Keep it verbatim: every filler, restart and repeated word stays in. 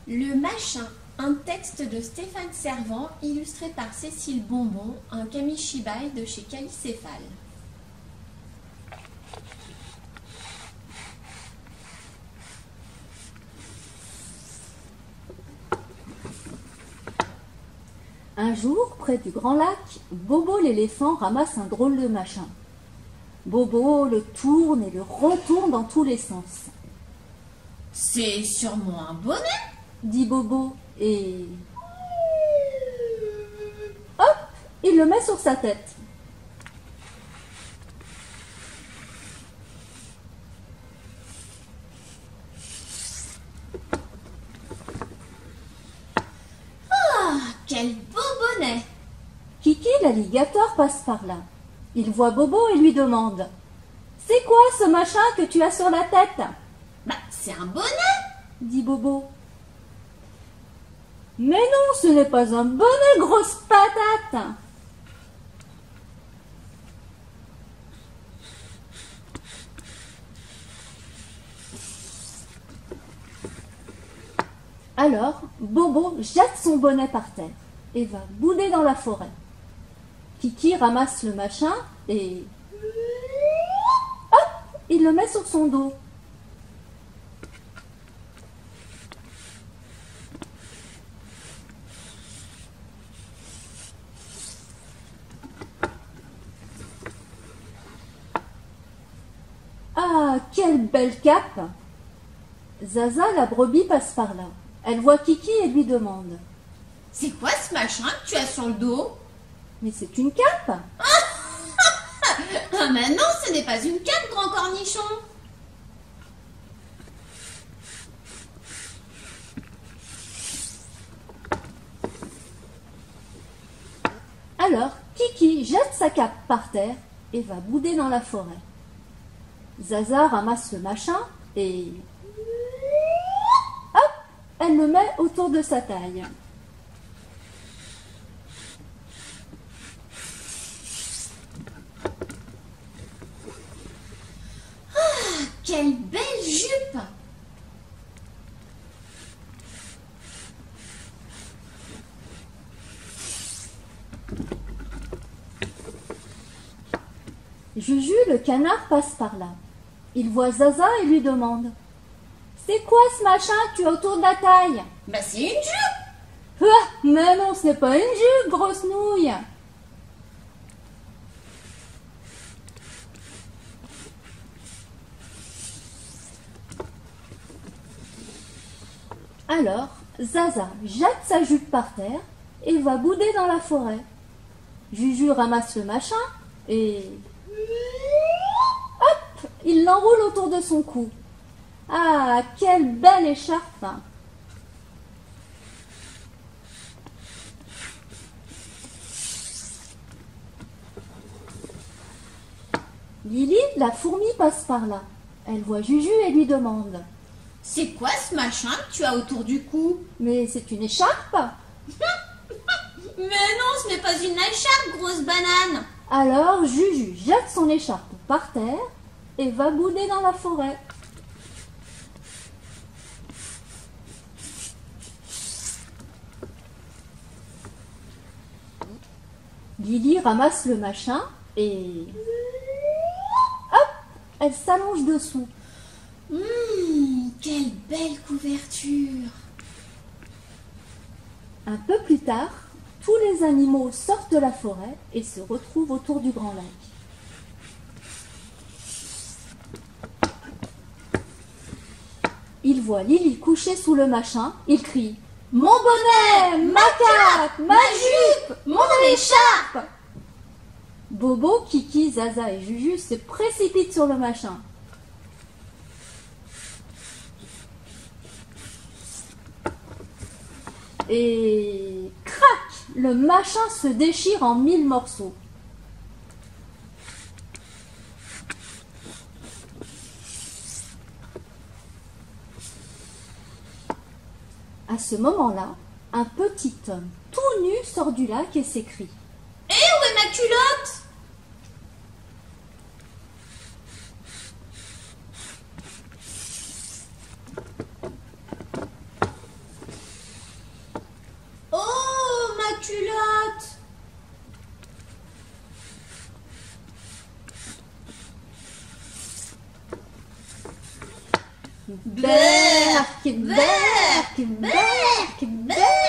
Le machin, un texte de Stéphane Servant, illustré par Cécile Bonbon, un kamishibai de chez Calicéphale. Un jour, près du grand lac, Bobo l'éléphant ramasse un drôle de machin. Bobo le tourne et le retourne dans tous les sens. « C'est sûrement un bonnet !» dit Bobo, et... hop, il le met sur sa tête. Ah, quel beau bonnet! Kiki l'alligator passe par là. Il voit Bobo et lui demande « C'est quoi ce machin que tu as sur la tête ?»« Bah, c'est un bonnet !» dit Bobo. « Mais non, ce n'est pas un bonnet, grosse patate !» Alors, Bobo jette son bonnet par terre et va bouder dans la forêt. Kiki ramasse le machin et... hop, il le met sur son dos. Ah, quelle belle cape! Zaza, la brebis, passe par là. Elle voit Kiki et lui demande « C'est quoi ce machin que tu as sur le dos ?»« Mais c'est une cape !» Ah mais non, ce n'est pas une cape, grand cornichon !» Alors, Kiki jette sa cape par terre et va bouder dans la forêt. Zaza ramasse le machin et... hop, elle le met autour de sa taille. Ah, quelle belle jupe! Juju, le canard, passe par là. Il voit Zaza et lui demande « C'est quoi ce machin que tu as autour de la taille ?»« Bah c'est une jupe !»« Ah, mais non, ce n'est pas une jupe, grosse nouille !» Alors, Zaza jette sa jupe par terre et va bouder dans la forêt. Juju ramasse le machin et... hop, il l'enroule autour de son cou. Ah, quelle belle écharpe! Lily, la fourmi, passe par là. Elle voit Juju et lui demande « C'est quoi ce machin que tu as autour du cou ?»« Mais c'est une écharpe !» ?»« Mais non, ce n'est pas une écharpe, grosse banane !» Alors Juju jette son écharpe par terre et va bouder dans la forêt. Lily ramasse le machin et... hop, elle s'allonge dessous. Hum, quelle belle couverture! Un peu plus tard, tous les animaux sortent de la forêt et se retrouvent autour du grand lac. Ils voient Lily couchée sous le machin. Ils crient « Mon bonnet, ma cape, ma jupe, mon écharpe !» Bobo, Kiki, Zaza et Juju se précipitent sur le machin. Et crac, le machin se déchire en mille morceaux. À ce moment-là, un petit homme tout nu sort du lac et s'écrie « Eh, où est ma culotte ?» culotte. Berk, berk, berk, berk.